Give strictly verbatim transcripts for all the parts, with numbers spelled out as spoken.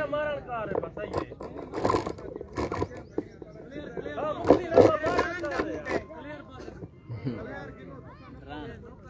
मुक्तिया मारण कार है बस सही है हां मुक्ति ना मारण कार है क्लियर पास क्लियर की रान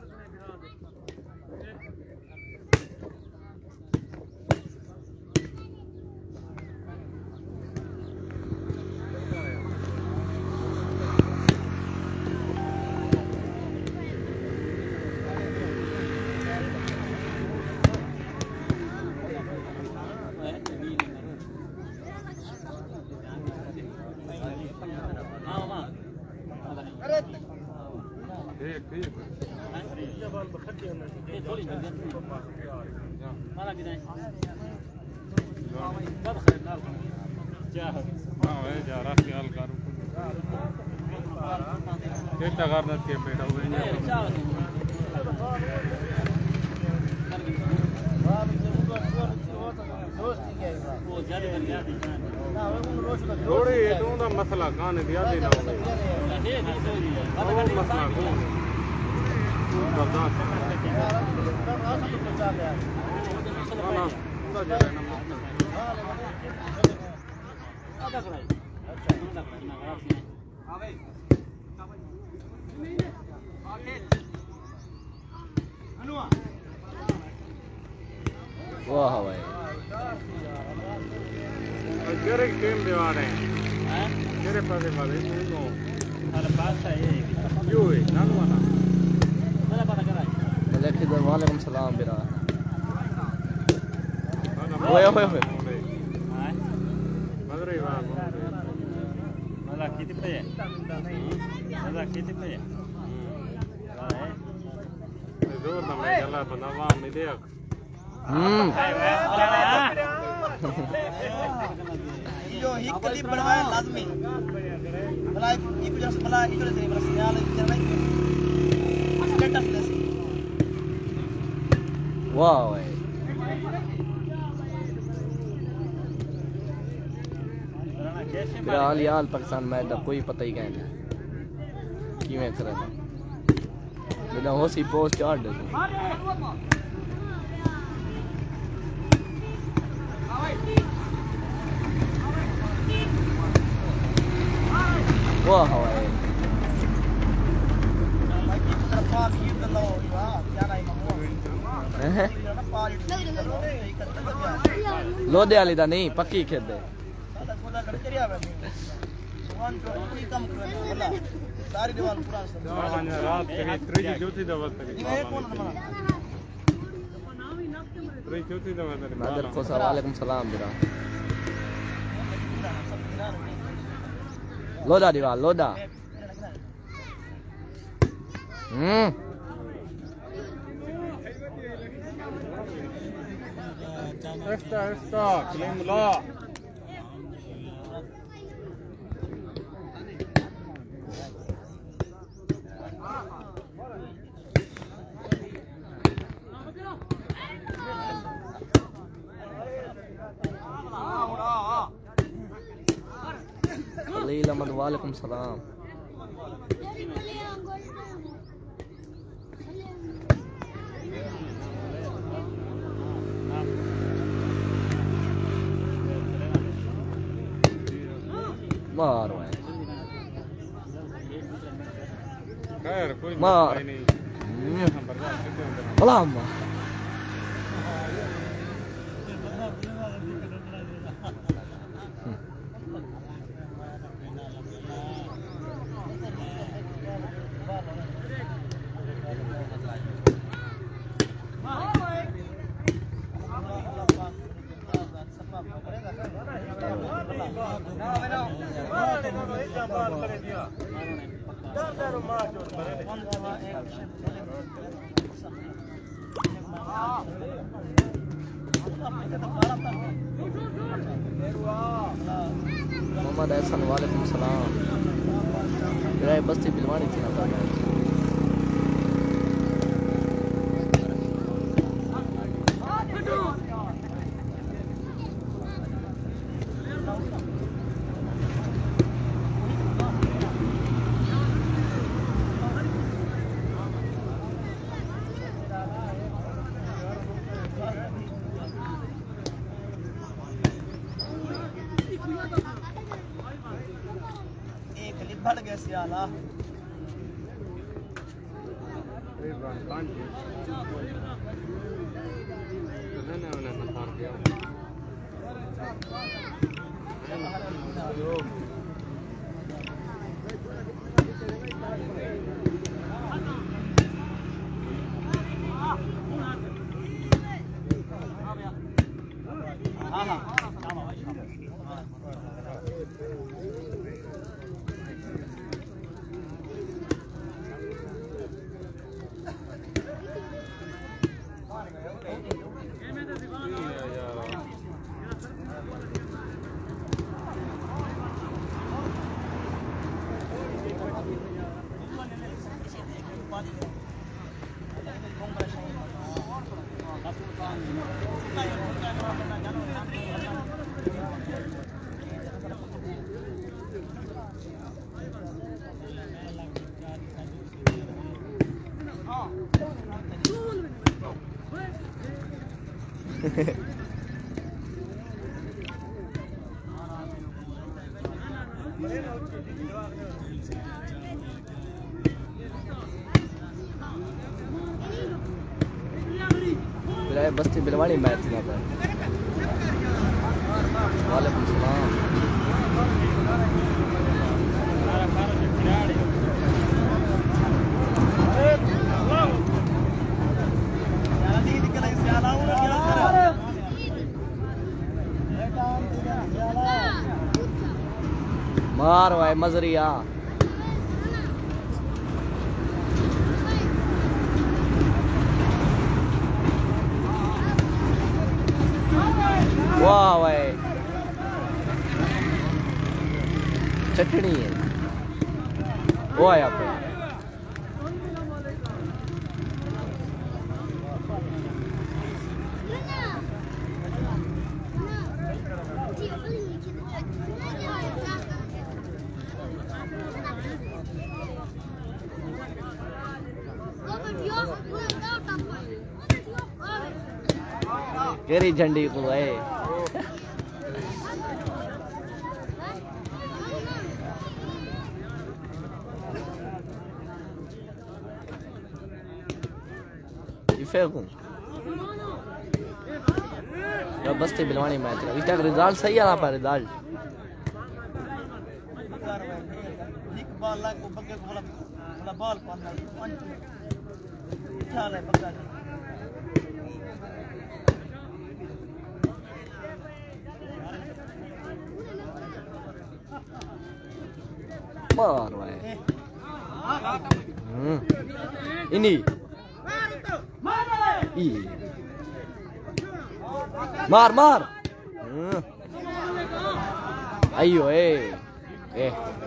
के बेटा हुए थोड़ी ये तो उनका मसला कहां है दिया देना मसला को बर्दाश्त ना पूरा जा रहा है आधा कराई अच्छा आधा कराई हां भाई वाह भाई तेरे टीम दिवा रहे हैं तेरे पास वाले तो हर पास है क्यों है नाम वाला मेरा पता करा मलिक वालेकुम सलाम बिरा ओए ओए ओए मदरे वाह मला किती पे मला किती पे जोर ना मैं चला बनावा में देख हम्म यो ही क्लिप बनवाया लाजमी भला एक जरा भला एक जरा से भला सिग्नल चलना स्टेटस लेस वाह भाई फिलहाल यार पाकिस्तान मैच का कोई पता ही नहीं किवें करना बिना होसी पोस्ट चाड़ दे वाह भाई लोधे वाली दा नहीं पक्की खेद रात के त्रीजी चौथी दवा त्रीजी चौथी दवा नादर को वालेकुम सलाम बिरा लोदा दीवार लोदा हम्म esta esta claim law Khalil Ahmad वालेकुम सलाम मार खैर कोई मार नहीं भला मोहम्मद एहसन वालेकुम सलाम मेरा बस्ती बिलवानी थी ना सियाला Ribuan panji. Mana mana mentar dia. हाँ हाँ sama भाई बस्ती बिलवाड़ी मैच ना था। वालेकुम सलाम। मार भाई मजरिया वाह भाई चटनी है वो आया पे केरी झंडी को है फेंकूं या बस्ती बिलवानी मैच का इस तक रिजल्ट सही आ रहा पर रिजल्ट एक बॉल लाग को बगे को वाला बॉल पाना पंच क्या है बगा मार भाई हम्म इनी मार मार अयो ए ए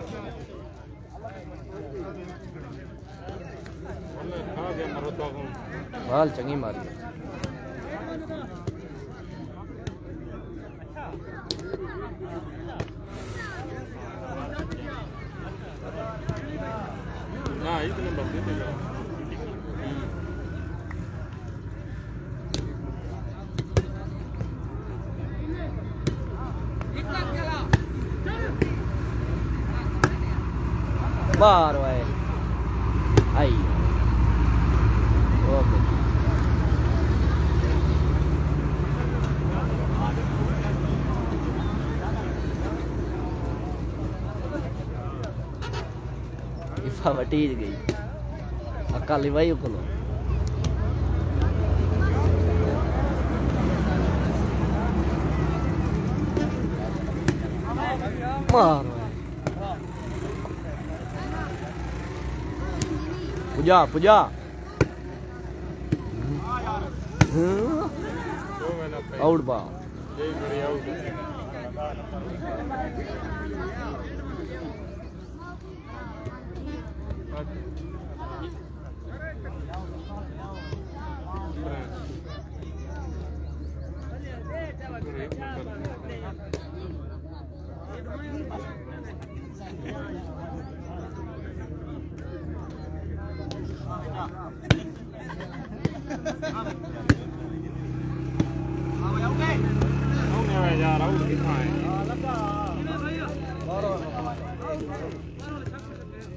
बाल चंगी मारी ना इतने बंदे थे बार भाई आई ओके इफा वटीज गई अकाली भाई को मार पूजा पूजा आउट बा không nghe về giờ đâu điện thoại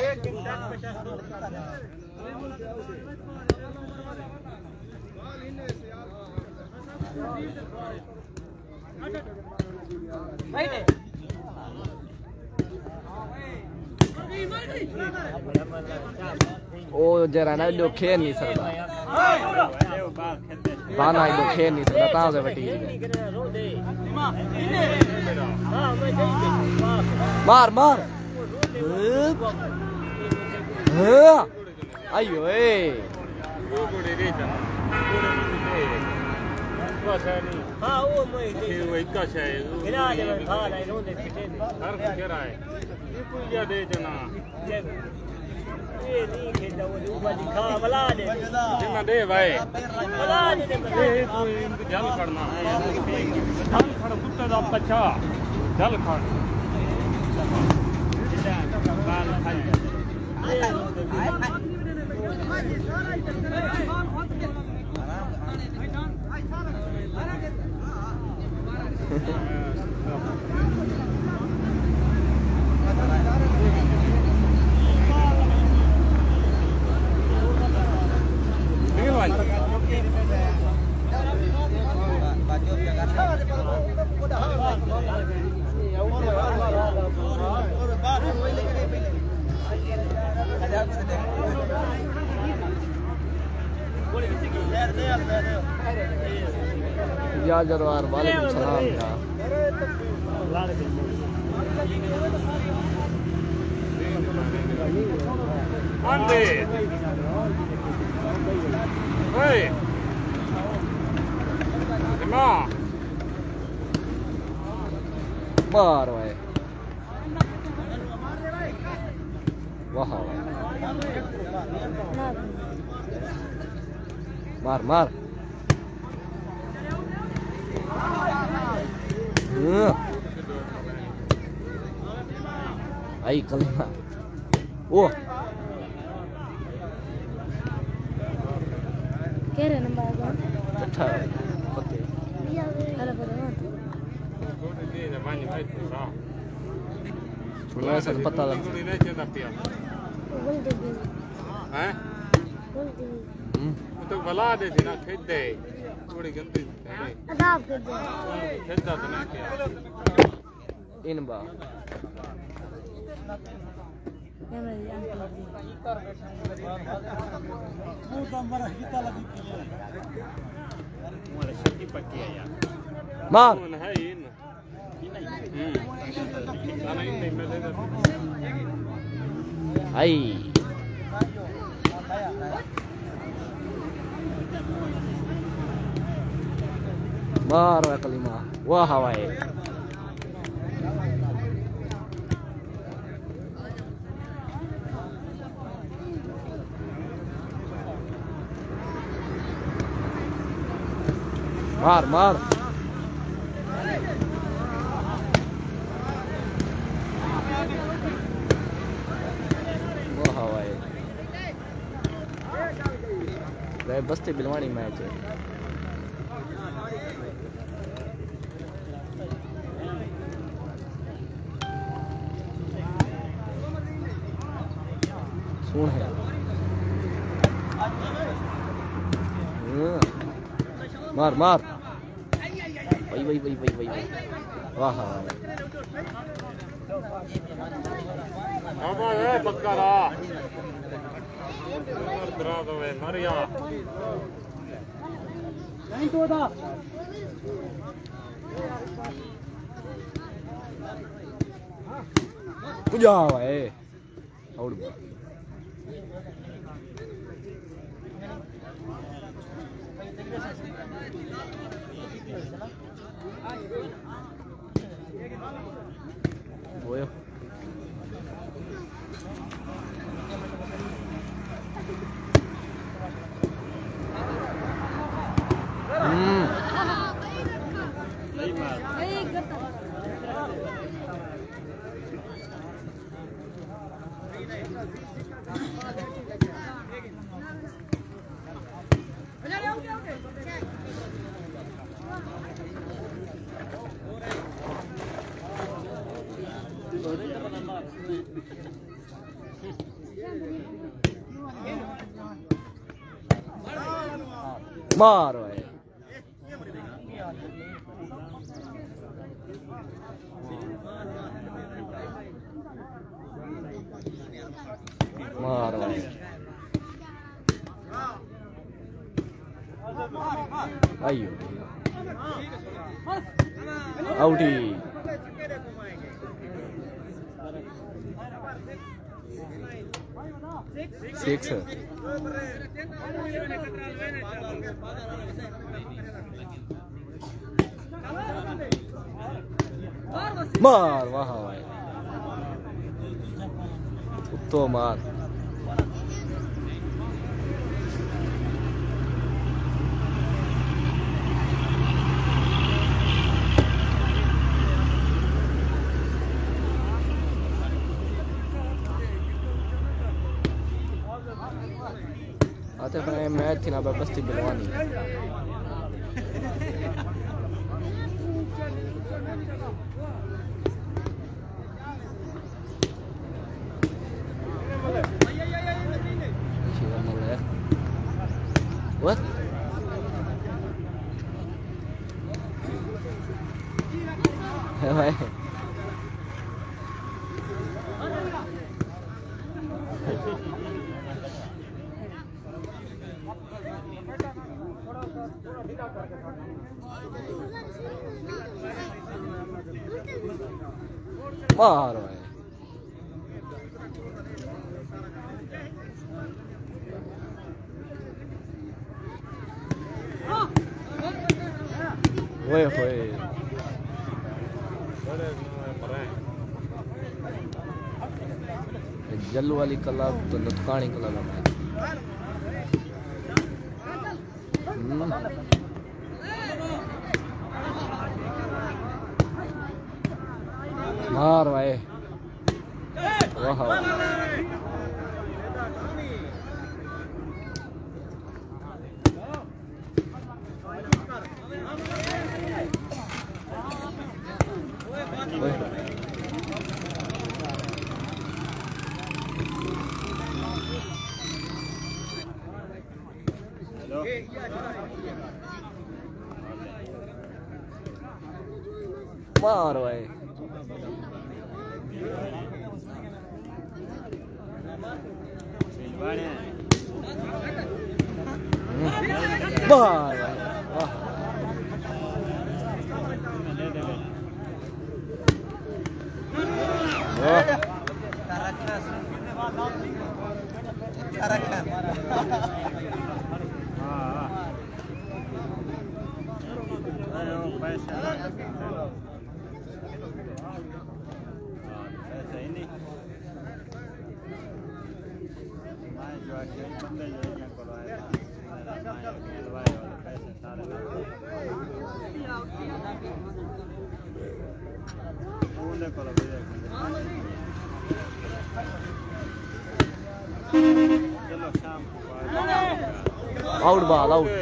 ओ जरा ना जो खेल नहीं सकता बाना जो खेल नहीं सकता तां से वटी मार मार अयो ए हाँ वो मैं वो इक्का शाय गिरा दे खा ले रोंदे पिटे हर केरा है ये पूजा दे जना ये नहीं खेदा वो ऊपर दिखा बला दे जिन्ना दे भाई बला दे ये तू इनको जल खड़ना है जल खड़ कुत्ते दा बच्चा जल खड़ बाल खाई या जरवार वालेकुम सलाम था आंदे ओए मां मार भाई वाह मार मार आई कलमा ओ केरे नंबर आ अच्छा पते अरे बड़ा ये जमाने में था सुना से पता लग थोड़ी नहीं चलता पिया बोल दे भी हैं बोल दे तो बला दे थी ना खेद दे थोड़ी गंदी अदाब कर दे खेदा तो नहीं किया इन बा ये मेरी आंटी वो तो मर गीता लगी हमारे शक्ति पक्की है यार मार कौन है इन हम्म खाना ही नहीं मिलेगा आई मार कलिमा वाह हवाए मार मार वाह हवाए बस्ती बिलवानी मैच है सुन है मार मार वही वही वही वही वही वाह अब है पक्का रहा मर दरा दो है मरिया नहीं तो दा कुजा है और बोयो हम्म मार भाई मार भाई आइयो आउटी सिक्स मार वाह भाई तो मार आते फिर मैच थी ना बस्ती बिलवानी What? मार भाई ओए होए जल्लू वाली कला तो लटकानी कला लगा मार भाई वाह मार भाई मार आउट बॉल आउट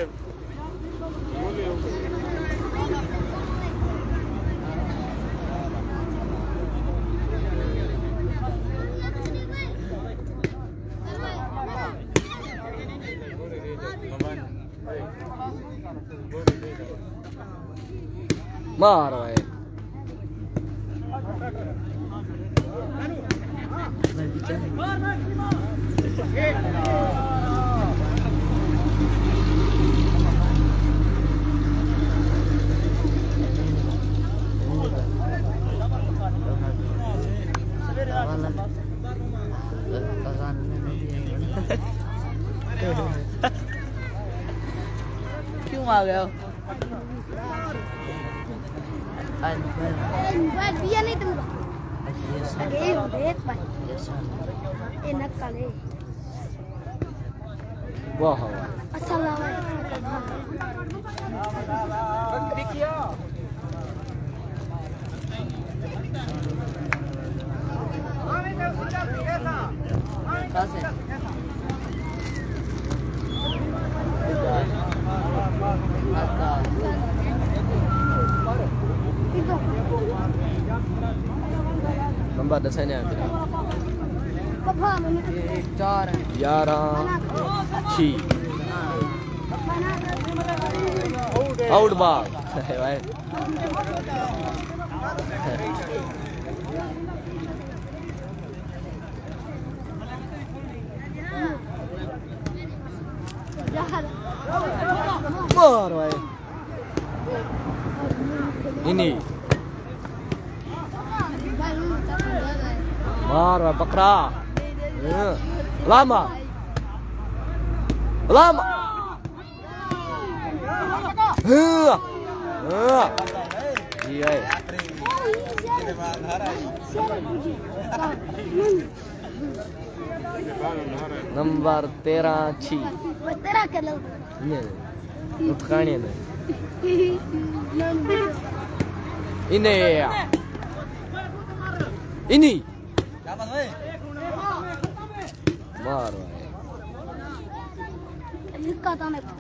मार भाई क्यों आ गया बिया नहीं तुम अरे देख भाई ये नक्काले वाह अस्सलाम नंबर दस है पापा चार ग्यारह छी आउट बॉल भाई मार भाई ini मार भाई पकड़ा lama lama iya iya number तेरह छी तेरह कर लो ये उठकाने ने ini ini क्या बात है मार लिखा था मैं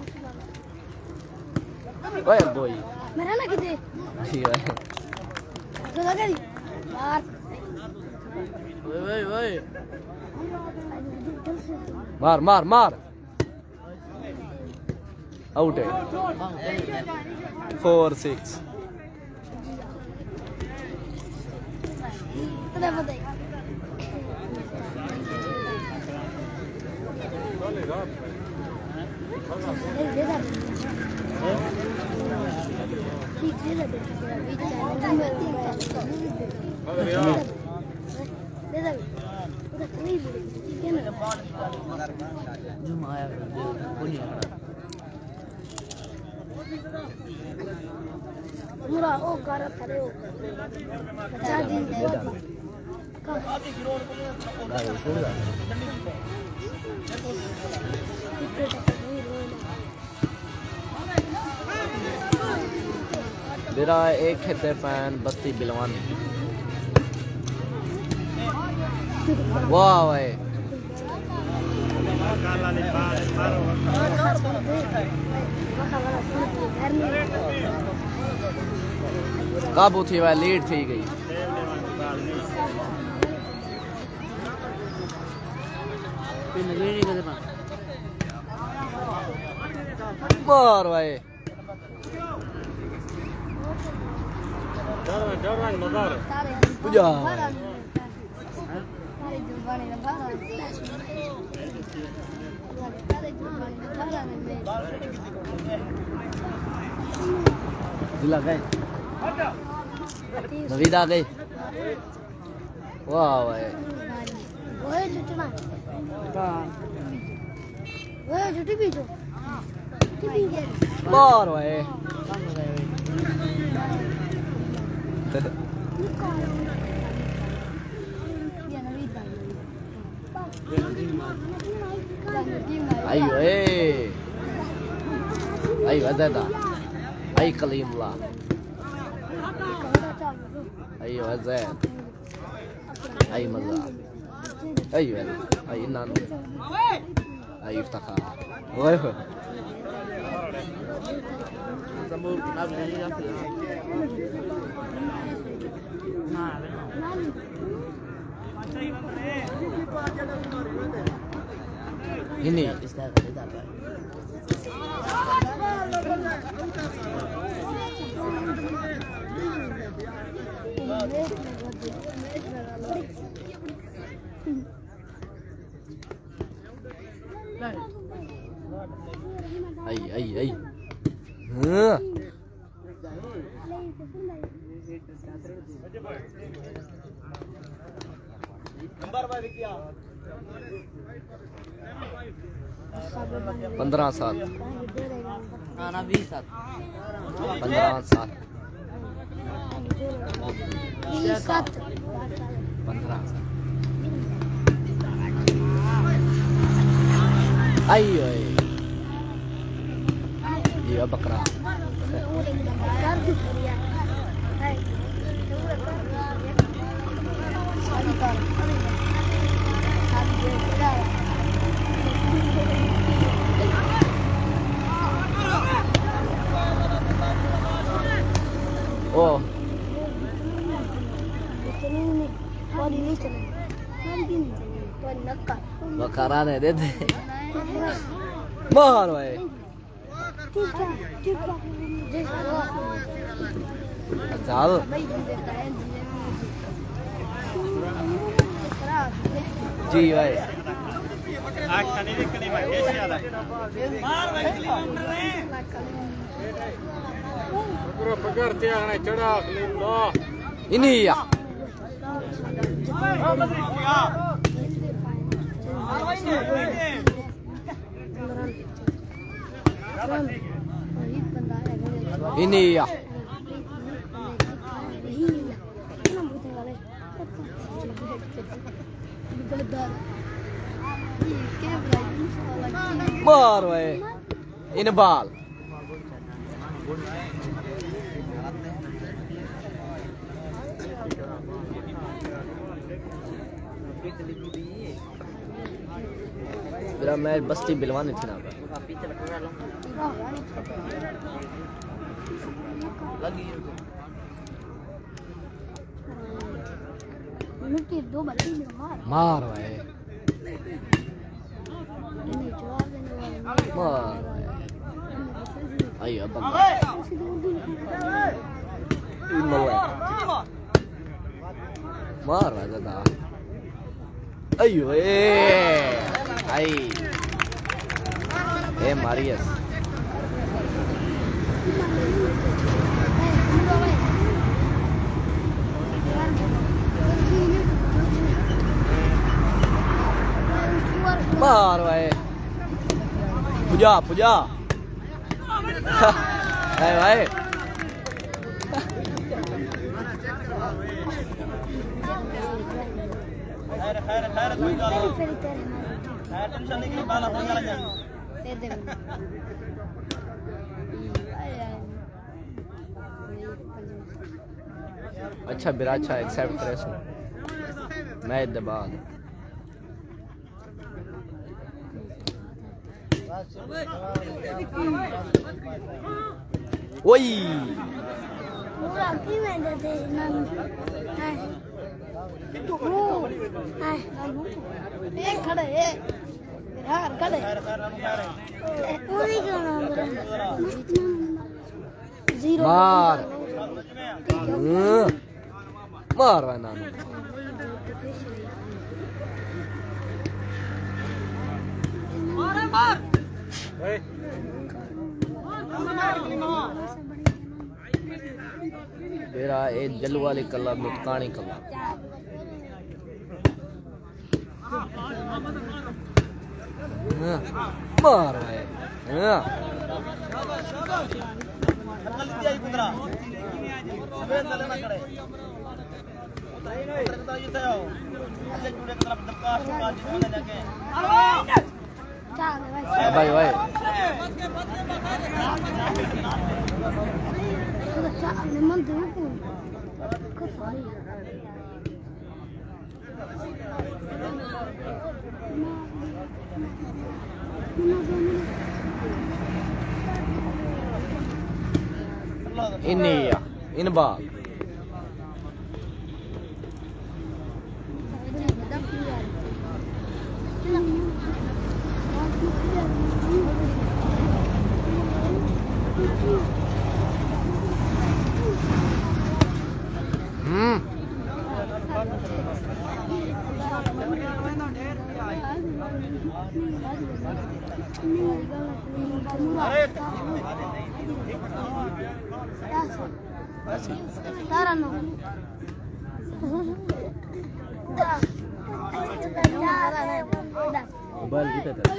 ओए बॉय मेरा ना किते ठीक है तो लगा दी मार ओए ओए ओए मार मार मार आउट है फोर सिक्स तेरे बताइए पूरा ओ कर करे ओ चार दिन मेरा एक खेते पैन बत्ती बिलवानी वाह भाई काबू थी वह लीड थी गई मार भाई पूजा दिला गए नवीदा गए वाह भाई वो जुटना वो जुटी भी तो मार भाई ayo eh ayo Azeda ayo Kalimullah ayo Azed ayo Mazar ayo ayo Inan ayo Iftakhar ayo ini ay ay ay huh number बाय विकिया पंद्रह साल हाँ ना बीस साल पंद्रह साल सात पंद्रह साल ayo iya bakra oh bakaran ya deh मार भाई ठीक है ठीक है चल जी भाई आखा नहीं निकली भाई कैसे आ रहा मार भाई क्लिप कर रहे हैं पूरा पकड़ के आने चढ़ा लो इन्हीं या इन्हीं या मार भाई इन बाल मेरा मैच बस्ती बिलवाने थी ना दो बल्ली मार मार भाई मार ayo abang marah kata ayo eh ay eh Marius marah eh puja puja Hey, hey. खैर खैर खैर कोई बात नहीं खैर टेंशन नहीं की बाल हो गया दे दे अच्छा बिरा अच्छा एक्सेप्ट करे सो मैं दबा ओई पूरा की में दे दे नन है ओ है एक खड़े है यार खड़े पूरी करना जीरो मार मार ना मार मार मेरा ए जलू वाली कला मुतकानी कला मार है हां कल दिया ही पुत्रा सवेर चले ना करे तो ये तो ये जुड़े की तरफ धक्का शुका जिसने जाके भाई भाई मन दे को को sorry ini ya ini bal hmm Tarano. bal kita tuh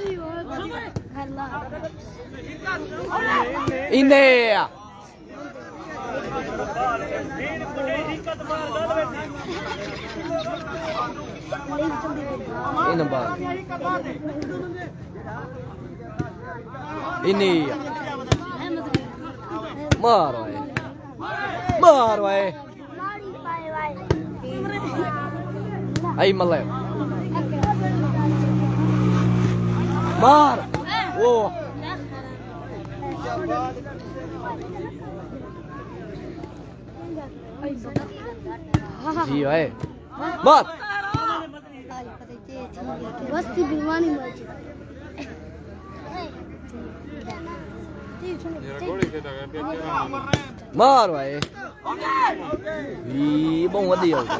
ini ya ini bal ini ya mar wae mar wae ai malay mar oh जी भाई बात बस्ती बिलवानी मार भाई ये बहुत वधिया हो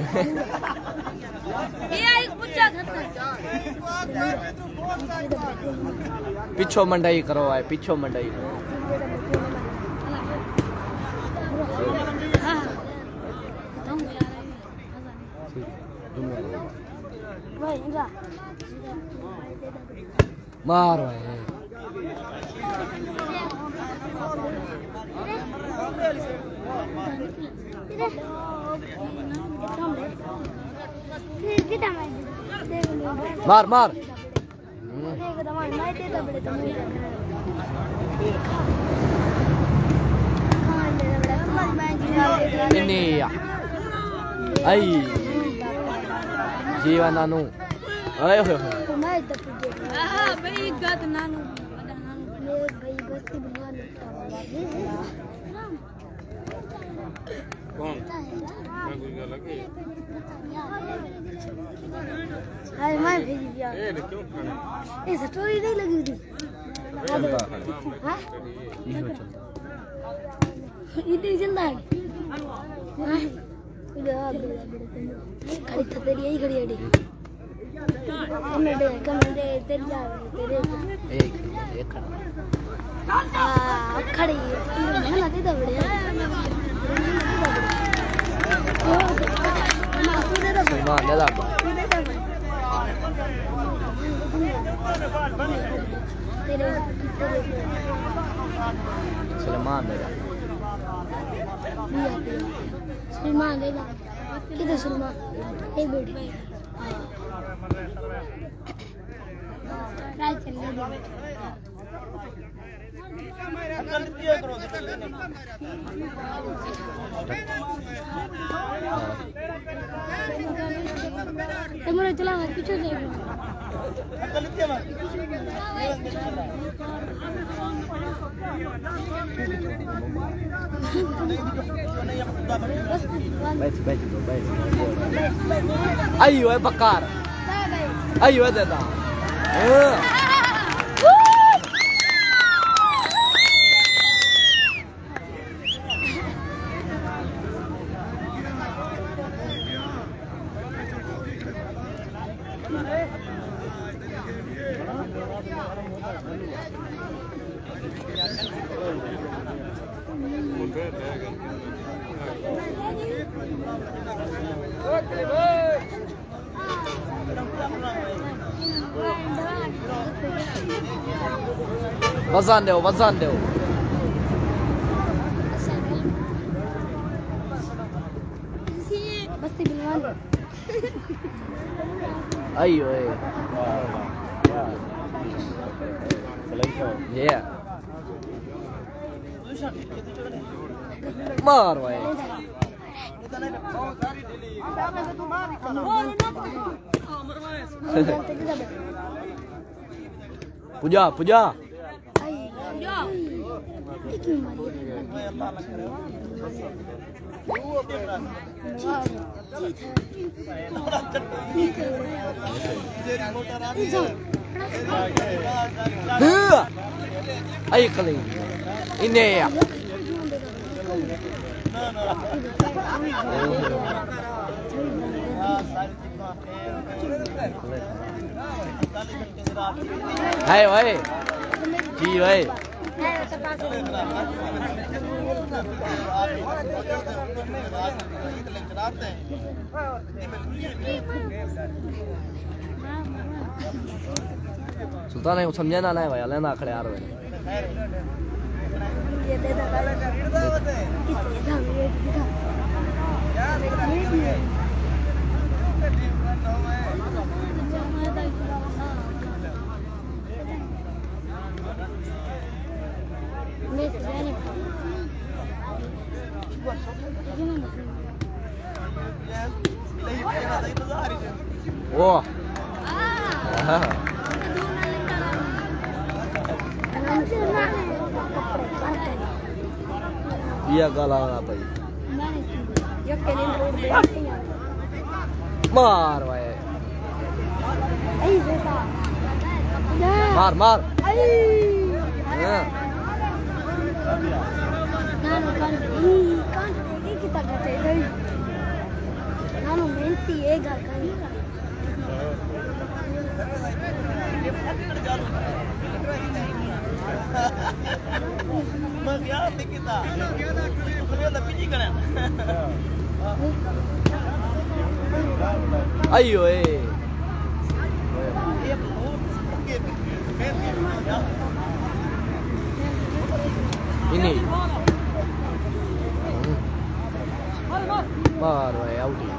ये एक पुच्चा खत्म पिछो मंडाई करो आए पिछो मंडाई करो हां तुम यार भाई जा मार भाई मार मार ini ya ai जीवन नानू ayo ayo ah baik gat nanu ada nanu भाई बस्ती बनवा लेता कौन मैं कोई गल लगी हाय मैं भेज दिया ए क्यों खाना ये स्टोरी नहीं लगी थी हां इहो चलता इतनी चलता है हां खड़ी तो तेरी यही खड़ी है कमेंट कमेंट तेरी जा तेरे एक एक खड़ा हां खड़ी है ना दे दे बढ़िया सलमान ले ला सलमान ले ला सलमान ले ला किधर सलमान एक बेटी ट्राई कर ले गलतियां करो तुम्हारे चला पीछे देखो गलतियां बैठ बैठ बैठ ayo eh bakar ayo eh dada eh वजन दो वजन दो बस्ती बिलवान ayo eh yeah मार भाई पूजा पूजा ay kali ini ya hai ơi chi ơi सुल्तान ने समझा ना ना भाई लेना खड़े आ रहे हैं ये दे दे वो iya galau apa ini mar भाई mar mar हाँ ನಾನು ಕಾಣ್ತೀನಿ ಕಾಣ್ತೀನಿ ಕಿತ್ತಾಕತ್ತೆ ನಾನು ಮೆಂತಿ ಹೇಗ ಕಾಣಿ Mas ya kita. Kita tapi ni kan. Ayo eh. Ini. Baru ya udah.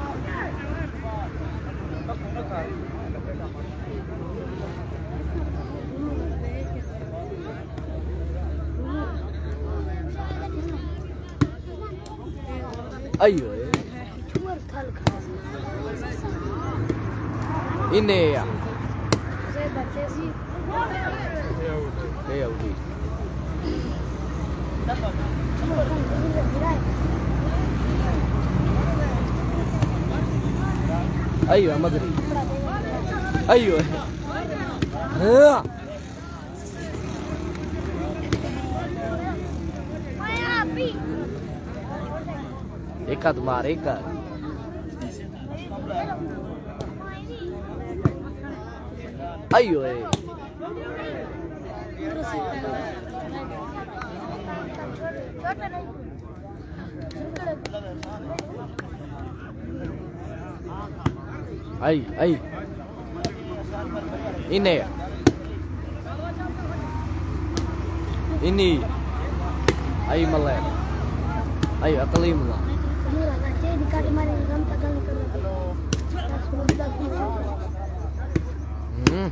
Ayo eh. Ini ya. Saya baca sih. Ya udah. Ayo Madri. Ayo. Haa. एक हाथ मार एक हाथ आयो ए आई आई ini ini ayo malah ayo akali malah Hmm.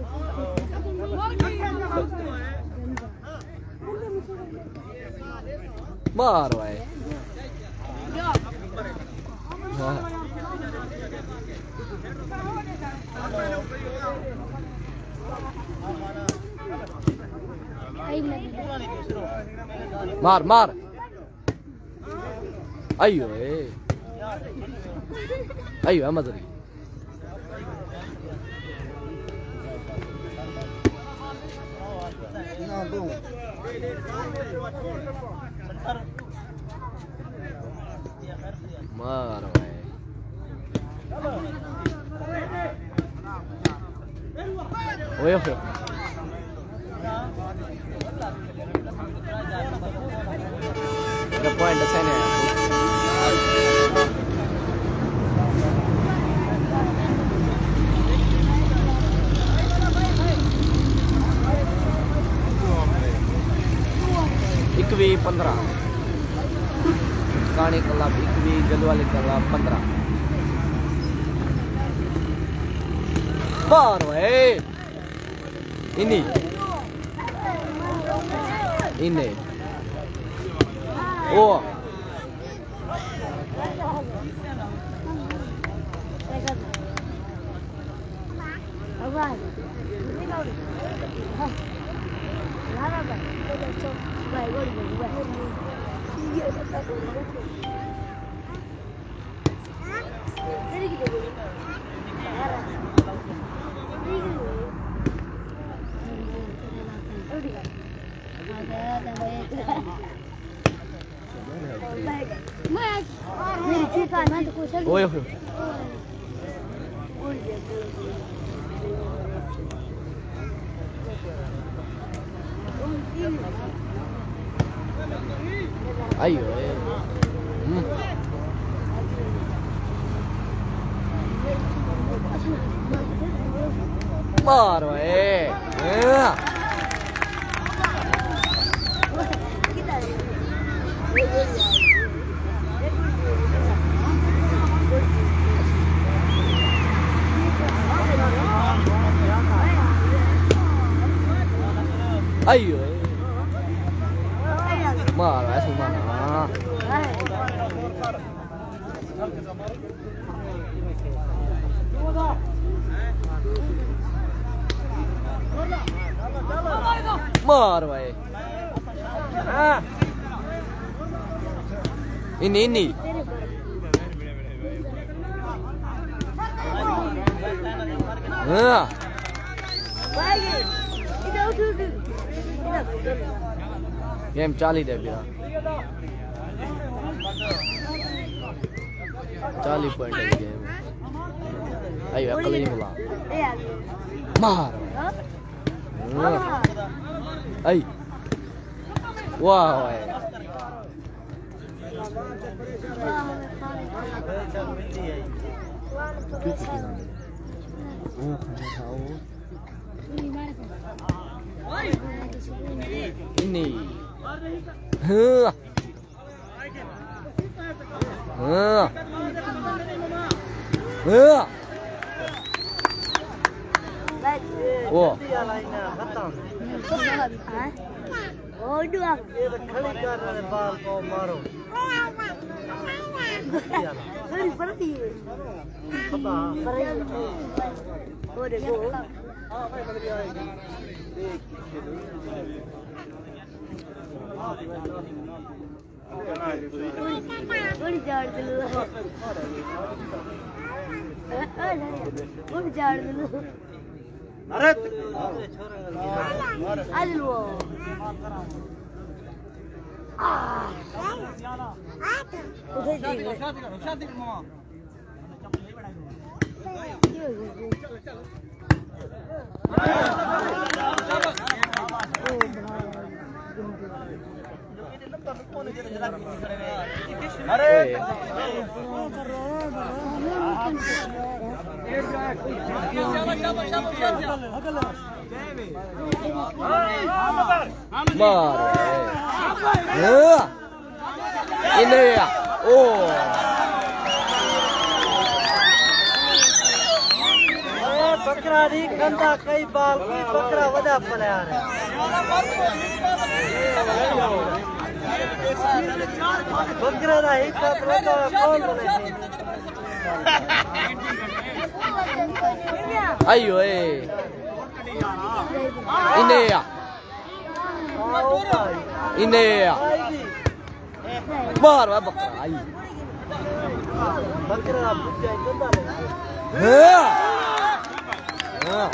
Baru eh. Mar mar. Ayo eh. Ayo Amadri. Mar eh. Oyo oyo. Ada point di sana. Ikwi पंद्रह कानी कलाब ikwi Galwali कलाब पंद्रह baru eh ini ini oh Oi, oi. Ayo, ayo. Hmm. Baru eh. Eh. Ayo. Malah semana. Mar भाई. Ah. Ini ini. Ah. Baik. Kita udah game चालीस दे बिया चालीस point है game आयो अकल ही बोला मार आई वाह ini huh huh huh wow oh dua ये तो खड़ी कर रहे बाल को मारो खड़ी पड़ती है पता पड़ी वो देखो हां भाई बदली आएगी देख थोड़ी झाड़ दलो थोड़ी झाड़ दलो अरे आज लो आ उधर देख शादी कर मामा अरे मार huh ini ya oh बकरा दी गंदा कई बाल कोई बकरा वदा पलाया रे बकरा दा एक का प्रकार कौन बोले ayo eh ini ya ini ya मार बकरा आई बकरा बुझे गंदा ले huh huh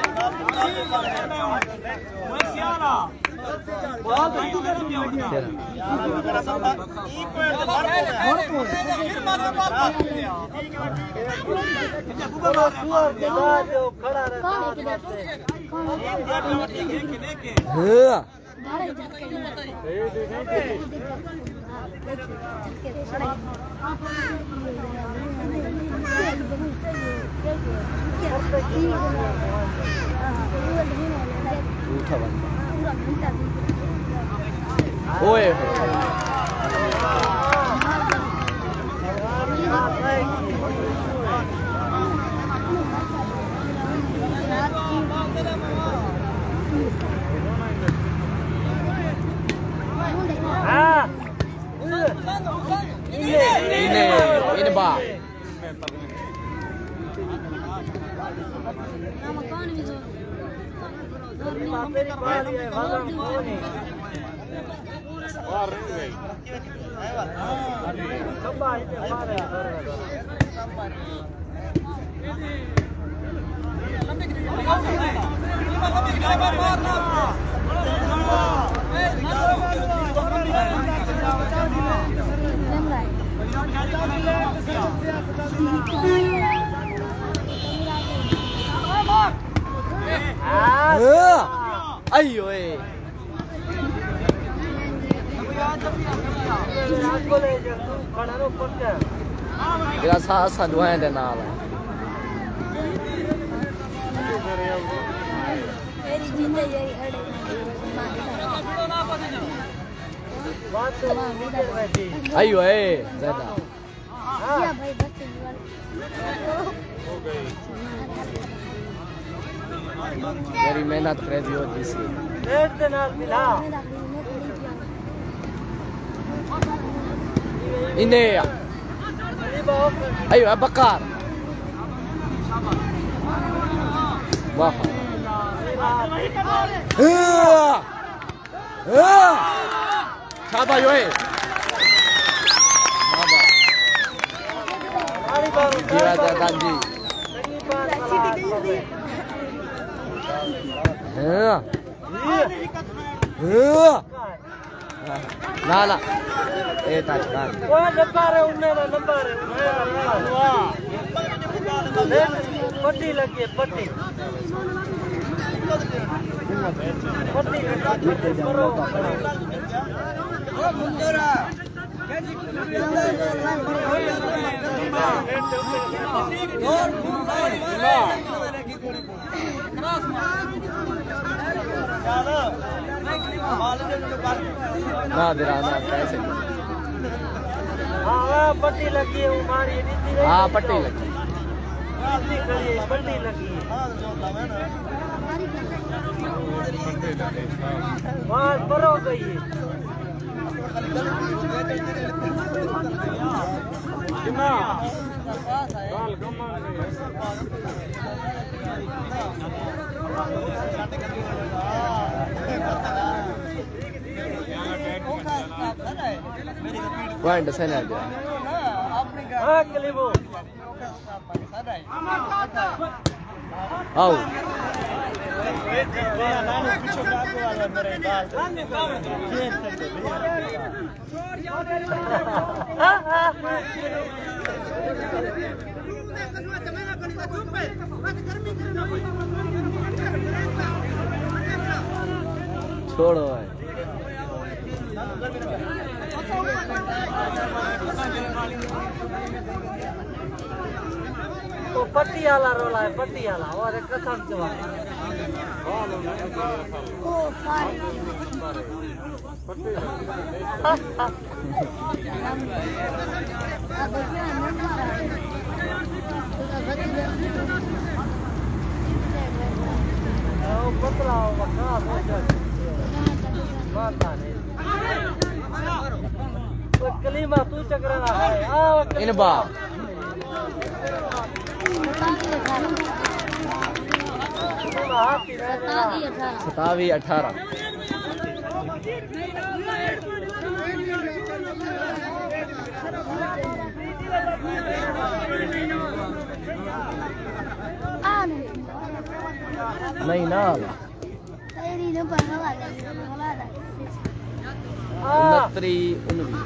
बहुत हिंदू कर दिया तेरा बकरा सब ई पॉइंट भर को भर को सुअर के जो खड़ा रहता है huh उठा बंद ओए हां ini ini ba nama kawan itu मेरी बाल ये वजन कौन है और रह गई खंबा है मारे ayo eh kira sasa dua yang ada nala ayo eh Zeda iya भाई बस very मेहनत कर दी होती सी एक दिन आज मिला ini ya ayo bakar wah eh eh sabar yo eh sabar dia ada janji eh ना ना ए ताज ताज वो नंबर है उन्हें ना नंबर है वाह पट्टी लगी है पट्टी पट्टी करो ओ मुंडरा ना दिरा ना कैसे हाँ पट्टी लगी है हमारी हाँ पट्टी लगी पट्टी लगी है वहाँ बरो गई है कितना काल कमा पॉइंट से ना जा हाँ कलीबो आओ छोड़ो भाई तो पट्टी वाला रोला है पट्टी वाला और एक कसम चवा ओ फार पतला होगा कहाँ मारता नहीं तो कलीमा तू चकराना है आओ इन बा सतावी अठारह नहीं ना उनत्री उन्नीस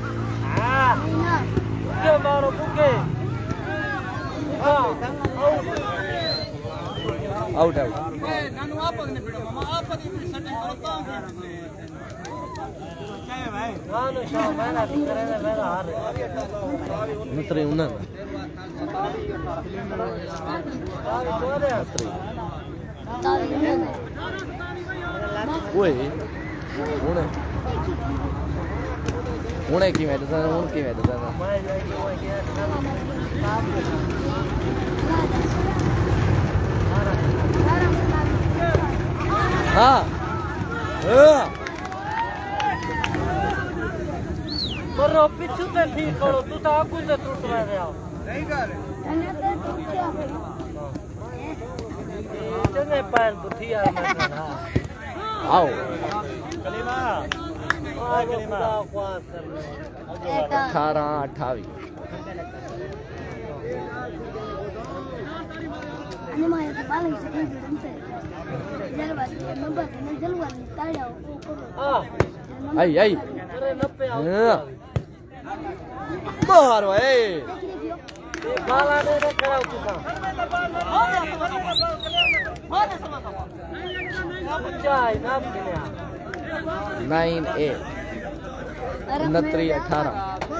बुके मारो बुके आउट आउट ನಾನು ಶಾ ಮೇನ ಕರೆನ ಮೇನ ಹಾರ उनत्री उन्नीस ತಾವಿ ತೋರೆ ओए उन्हें उन्हें की मैच था उनकी मैच था मैं जाके वो गया हाँ करो पिछू ते ठीक करो तू तो आगू से टूट रहे हो नहीं कर चने पैर दुखी आ मैं आओ कलीमा आ कलीमा क्वास कर अठारह अट्ठावी आई आई अरे नब्बे मारो ए बाला ने रे कराओ तू का अब चाय नाम किया नाइन एट उनत्री अठारह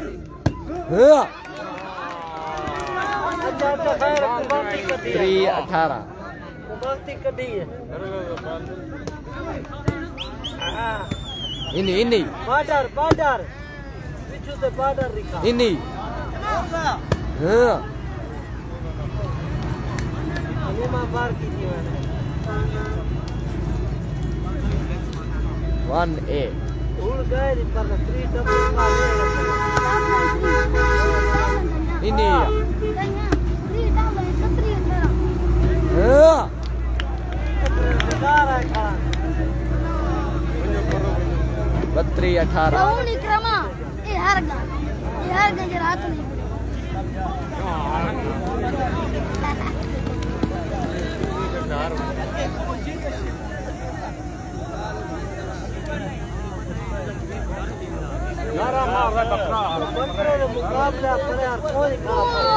अच्छा अच्छा खैर कुबाती कर दी थ्री अठारह कुबाती कर दी है इन्हीं इन्हीं बाडर बाडर पिछू से बाडर रिखा इन्हीं हाँ कलीमा बार कीजिए मैंने वन एट उड़ गए पर थ्री डबल इन्हीं हाँ बत्ती अठारह मेरे मुकाबले पर यार कोई खड़ा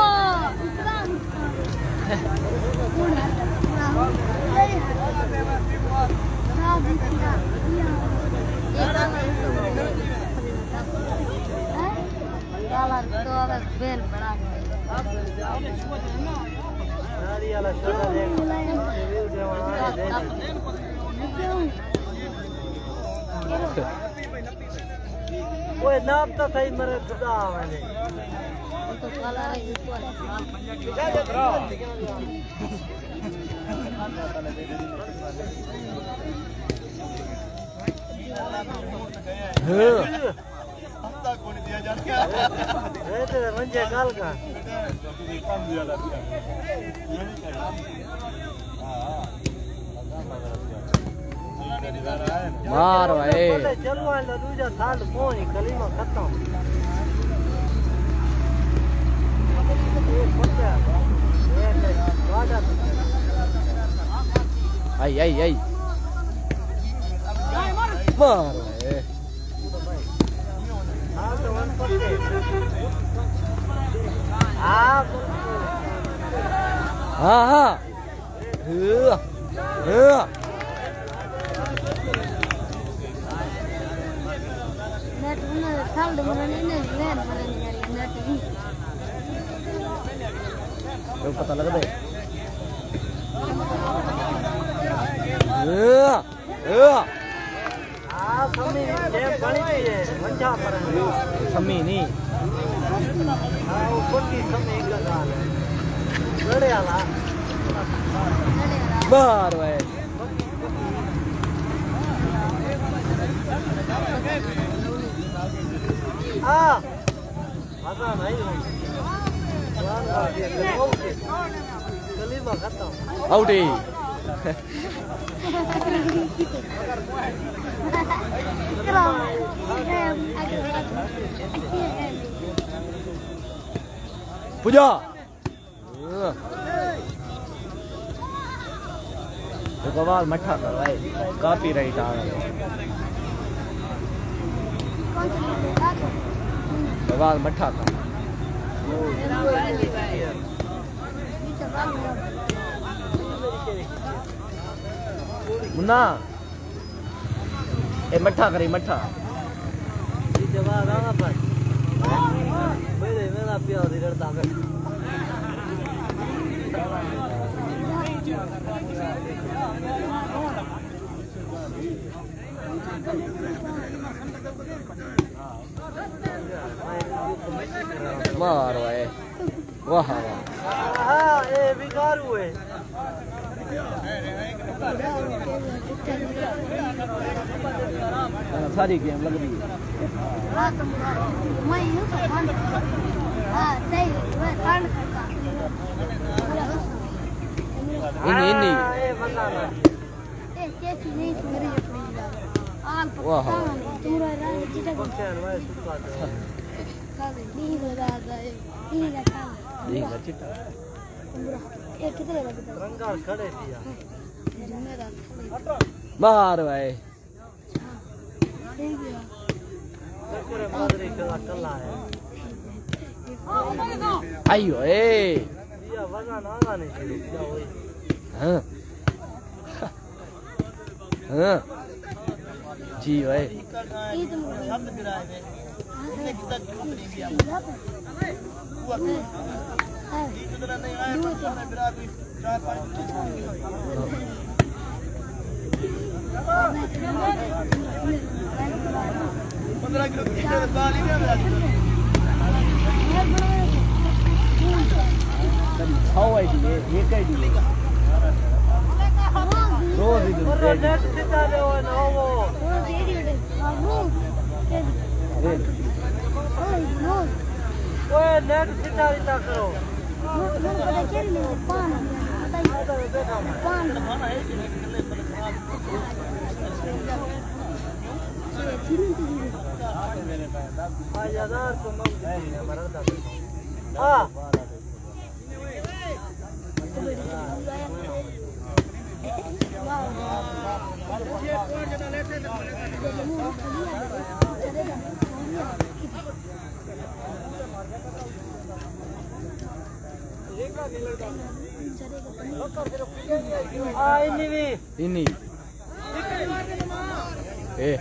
ओए नाम तो सही मेरे खुदा मैंने तो काला है ऊपर हफ्ता कोनी दिया जाता है ते मंजे गाल का कम दिया जाता है मार भाई चलो वाला दूसरा साल फोन कलीमा खत्म आई आई आई मार भाई हाँ हाँ ừ ừ तो पता लग दे समी नहीं बार भाई हाँ मजा नहीं कलीमा खत्म आउट ही पूजा एक आवाज मठा कर भाई कॉपी राइट आ रहा आवाज मठा कर मुन्ना ए मठा करी मठा जवाब आना भाई मेरे मेरा प्यार इधर है मार भाई वाह वाह हाँ ये बिगाड़ हुए सारी गेम लग रही है इन्हीं इन्हीं वाह मार भाई आयो ए हाँ हाँ जी भाई पंद्रह किलो बाल ही छः आईडी एक आईडी रोज नेट सीधा दो ना वो ओए नेट सीधा सीधा करो हजार तो हाँ Wow. ini eh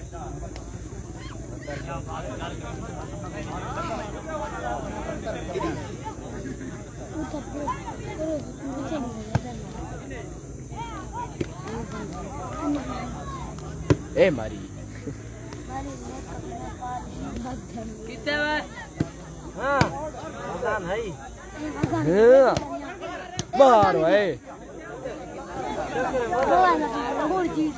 eh mari कितने में हाँ आसान है हाँ बाहर भाई और चीज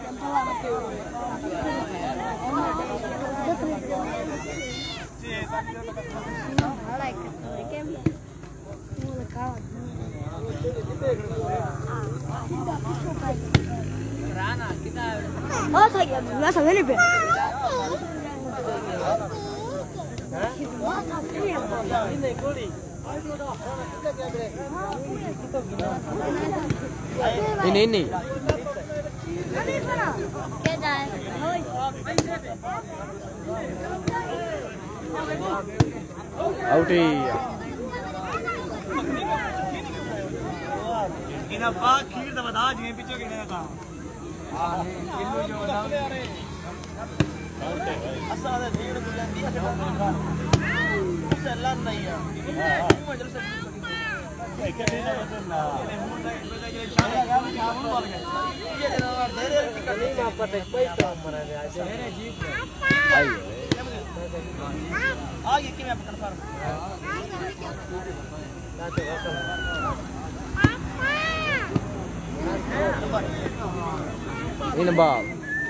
हाँ था क्या मैं समझ नहीं पाया ini ini out इना बाग खीर दा बता जी पीछे किने का किलो जो ना असा दा जीड़ बुलंदी है सल्ला नहीं है मजल से के देना बदलना ये मुंह नहीं ये शादी का काम बोल गए ये जरा दे दे नहीं ना पता कोई काम मरा है मेरे जीत आई आगे कि मैं पकड़ पार ना तो ini bal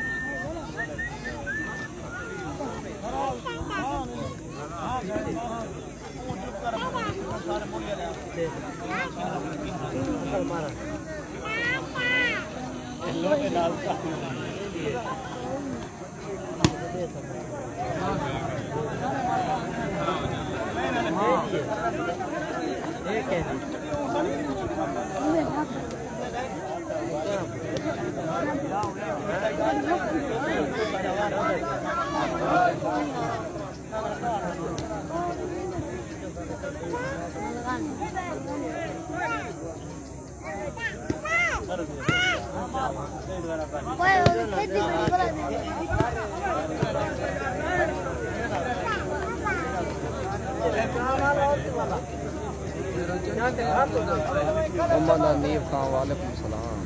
Muhammad Hanif Khan वालेकुम सलाम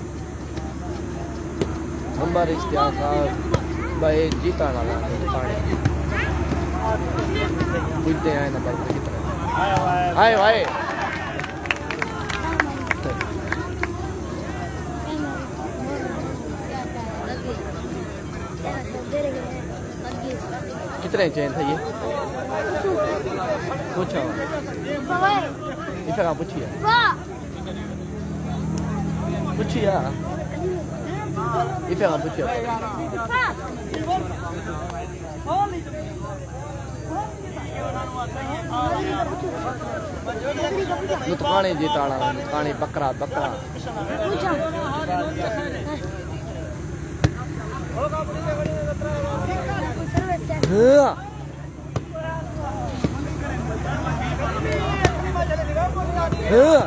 नंबर इश्तियाक भाई जीता ना पानी पूछते हैं नंबर कितना आए भाई कितने चेन था ये पूछो इसे कहाँ पूछिए पूछिए इसे कहाँ पूछिए नुतकाने जीताड़ा नुतकाने बकरा बकरा हाँ हाँ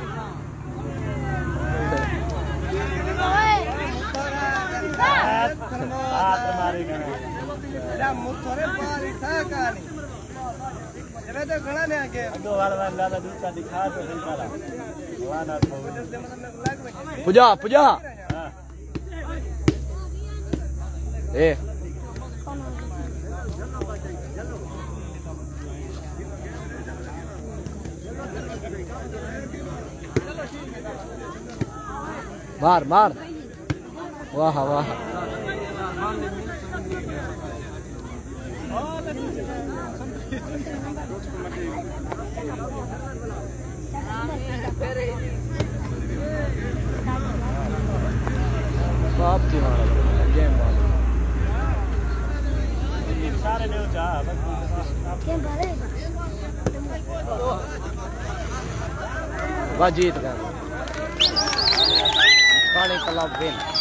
मुथरे पारी था कहानी जरा तो गला ने आके दो बार बार लाला दूसरा दिखा तो सही साला वाना पूजा पूजा ए मार मार वाह वाह बाप की मारा गेम वाला सारे ने जा बस गेम बारे वाह जीत गए काले क्लब विन